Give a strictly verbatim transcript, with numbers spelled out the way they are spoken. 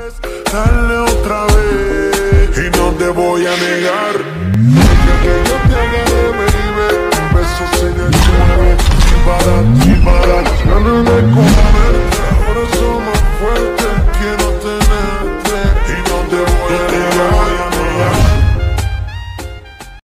Dale otra vez y no te voy a negar. Deja que yo te agarre, baby. Un beso se mueve para ti.